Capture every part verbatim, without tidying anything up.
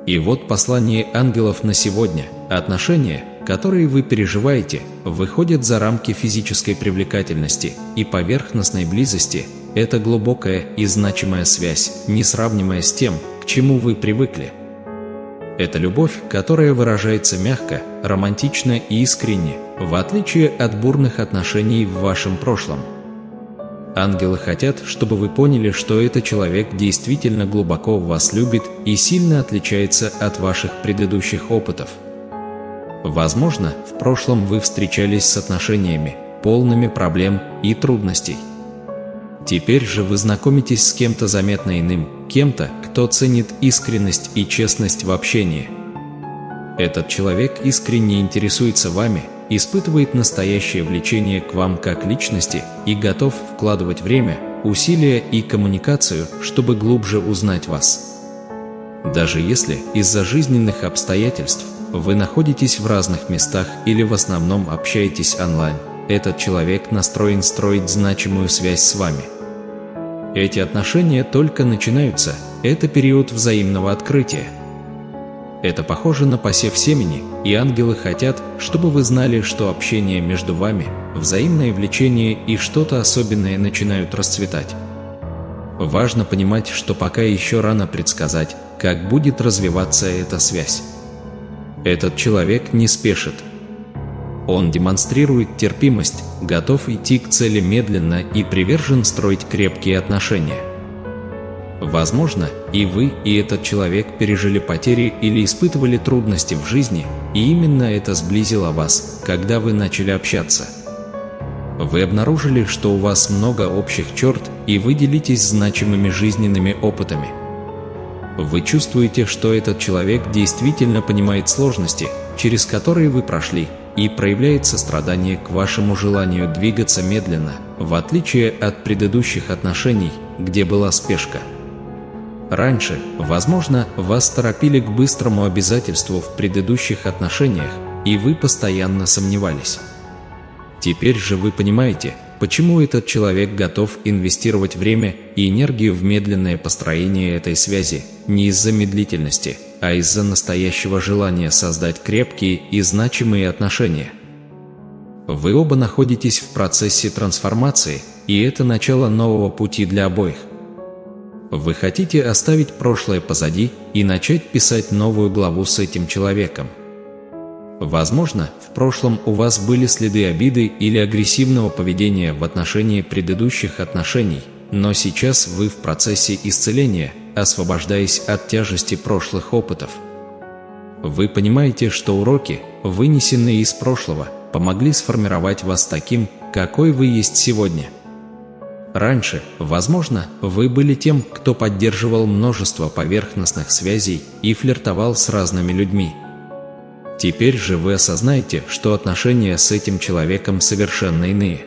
И вот послание ангелов на сегодня. Отношения, которые вы переживаете, выходят за рамки физической привлекательности и поверхностной близости. Это глубокая и значимая связь, несравнимая с тем, к чему вы привыкли. Это любовь, которая выражается мягко, романтично и искренне, в отличие от бурных отношений в вашем прошлом. Ангелы хотят, чтобы вы поняли, что этот человек действительно глубоко вас любит и сильно отличается от ваших предыдущих опытов. Возможно, в прошлом вы встречались с отношениями, полными проблем и трудностей. Теперь же вы знакомитесь с кем-то заметно иным, кем-то, кто ценит искренность и честность в общении. Этот человек искренне интересуется вами, испытывает настоящее влечение к вам как личности и готов вкладывать время, усилия и коммуникацию, чтобы глубже узнать вас. Даже если из-за жизненных обстоятельств вы находитесь в разных местах или в основном общаетесь онлайн, этот человек настроен строить значимую связь с вами. Эти отношения только начинаются, это период взаимного открытия. Это похоже на посев семени, и ангелы хотят, чтобы вы знали, что общение между вами, взаимное влечение и что-то особенное начинают расцветать. Важно понимать, что пока еще рано предсказать, как будет развиваться эта связь. Этот человек не спешит. Он демонстрирует терпимость, готов идти к цели медленно и привержен строить крепкие отношения. Возможно, и вы, и этот человек пережили потери или испытывали трудности в жизни, и именно это сблизило вас, когда вы начали общаться. Вы обнаружили, что у вас много общих черт, и вы делитесь значимыми жизненными опытами. Вы чувствуете, что этот человек действительно понимает сложности, через которые вы прошли, и проявляет сострадание к вашему желанию двигаться медленно, в отличие от предыдущих отношений, где была спешка. Раньше, возможно, вас торопили к быстрому обязательству в предыдущих отношениях, и вы постоянно сомневались. Теперь же вы понимаете, почему этот человек готов инвестировать время и энергию в медленное построение этой связи, не из-за медлительности, а из-за настоящего желания создать крепкие и значимые отношения. Вы оба находитесь в процессе трансформации, и это начало нового пути для обоих. Вы хотите оставить прошлое позади и начать писать новую главу с этим человеком. Возможно, в прошлом у вас были следы обиды или агрессивного поведения в отношении предыдущих отношений, но сейчас вы в процессе исцеления, освобождаясь от тяжести прошлых опытов. Вы понимаете, что уроки, вынесенные из прошлого, помогли сформировать вас таким, какой вы есть сегодня. Раньше, возможно, вы были тем, кто поддерживал множество поверхностных связей и флиртовал с разными людьми. Теперь же вы осознаете, что отношения с этим человеком совершенно иные.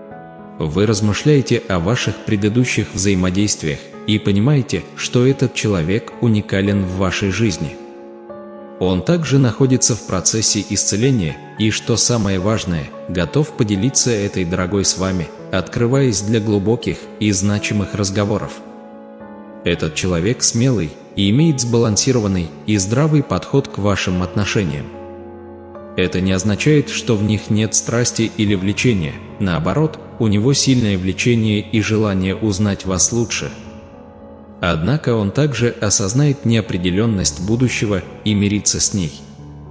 Вы размышляете о ваших предыдущих взаимодействиях и понимаете, что этот человек уникален в вашей жизни. Он также находится в процессе исцеления и, что самое важное, готов поделиться этой дорогой с вами, открываясь для глубоких и значимых разговоров. Этот человек смелый и имеет сбалансированный и здравый подход к вашим отношениям. Это не означает, что в них нет страсти или влечения, наоборот, у него сильное влечение и желание узнать вас лучше. Однако он также осознает неопределенность будущего и мирится с ней.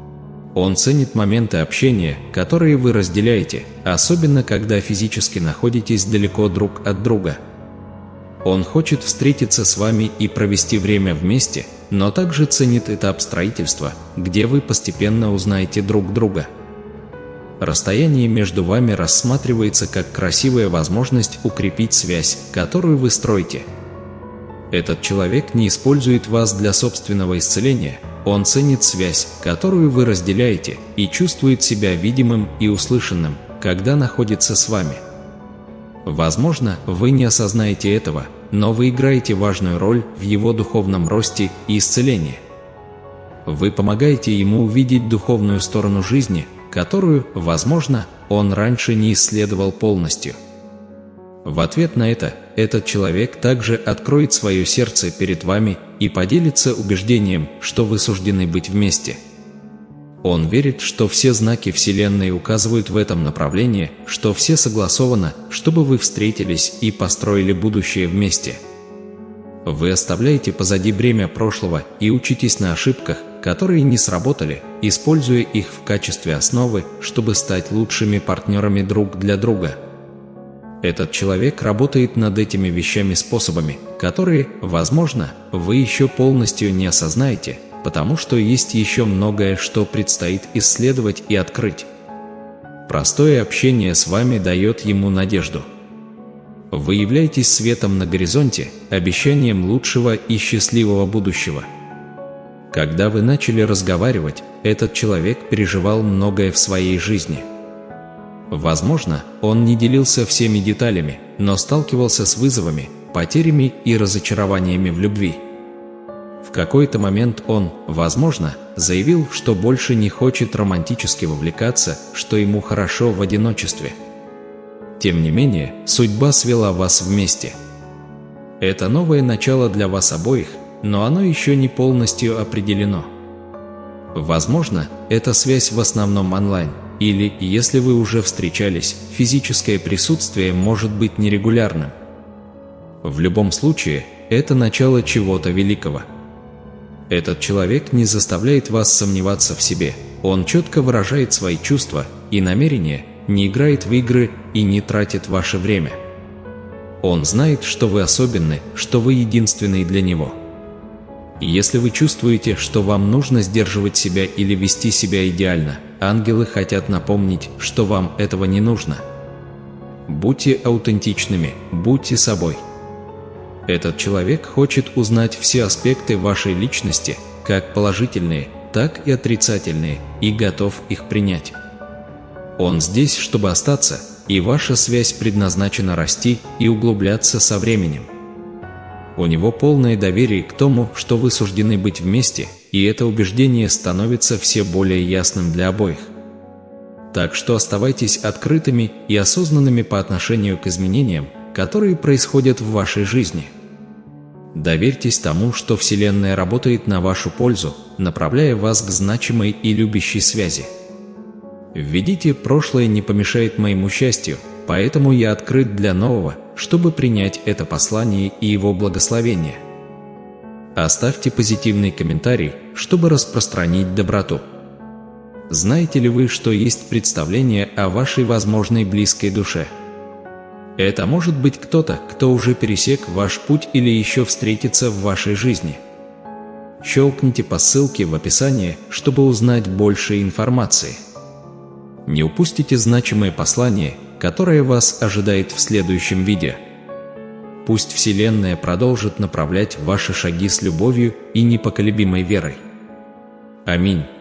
Он ценит моменты общения, которые вы разделяете, особенно когда физически находитесь далеко друг от друга. Он хочет встретиться с вами и провести время вместе, но также ценит этап строительства, где вы постепенно узнаете друг друга. Расстояние между вами рассматривается как красивая возможность укрепить связь, которую вы строите. Этот человек не использует вас для собственного исцеления, он ценит связь, которую вы разделяете, и чувствует себя видимым и услышанным, когда находится с вами. Возможно, вы не осознаете этого, но вы играете важную роль в его духовном росте и исцелении. Вы помогаете ему увидеть духовную сторону жизни, которую, возможно, он раньше не исследовал полностью. В ответ на это, этот человек также откроет свое сердце перед вами и поделится убеждением, что вы суждены быть вместе. Он верит, что все знаки Вселенной указывают в этом направлении, что все согласовано, чтобы вы встретились и построили будущее вместе. Вы оставляете позади бремя прошлого и учитесь на ошибках, которые не сработали, используя их в качестве основы, чтобы стать лучшими партнерами друг для друга. Этот человек работает над этими вещами способами, которые, возможно, вы еще полностью не осознаете, потому что есть еще многое, что предстоит исследовать и открыть. Простое общение с вами дает ему надежду. Вы являетесь светом на горизонте, обещанием лучшего и счастливого будущего. Когда вы начали разговаривать, этот человек переживал многое в своей жизни. Возможно, он не делился всеми деталями, но сталкивался с вызовами, потерями и разочарованиями в любви. В какой-то момент он, возможно, заявил, что больше не хочет романтически вовлекаться, что ему хорошо в одиночестве. Тем не менее, судьба свела вас вместе. Это новое начало для вас обоих, но оно еще не полностью определено. Возможно, эта связь в основном онлайн, или, если вы уже встречались, физическое присутствие может быть нерегулярным. В любом случае, это начало чего-то великого. Этот человек не заставляет вас сомневаться в себе, он четко выражает свои чувства и намерения, не играет в игры и не тратит ваше время. Он знает, что вы особенны, что вы единственный для него. Если вы чувствуете, что вам нужно сдерживать себя или вести себя идеально, ангелы хотят напомнить, что вам этого не нужно. Будьте аутентичными, будьте собой. Этот человек хочет узнать все аспекты вашей личности, как положительные, так и отрицательные, и готов их принять. Он здесь, чтобы остаться, и ваша связь предназначена расти и углубляться со временем. У него полное доверие к тому, что вы суждены быть вместе, и это убеждение становится все более ясным для обоих. Так что оставайтесь открытыми и осознанными по отношению к изменениям, которые происходят в вашей жизни. Доверьтесь тому, что Вселенная работает на вашу пользу, направляя вас к значимой и любящей связи. Введите «прошлое не помешает моему счастью», поэтому я открыт для нового, чтобы принять это послание и его благословение. Оставьте позитивный комментарий, чтобы распространить доброту. Знаете ли вы, что есть представление о вашей возможной близкой душе? Это может быть кто-то, кто уже пересек ваш путь или еще встретится в вашей жизни. Щелкните по ссылке в описании, чтобы узнать больше информации. Не упустите значимое послание, которое вас ожидает в следующем видео. Пусть Вселенная продолжит направлять ваши шаги с любовью и непоколебимой верой. Аминь.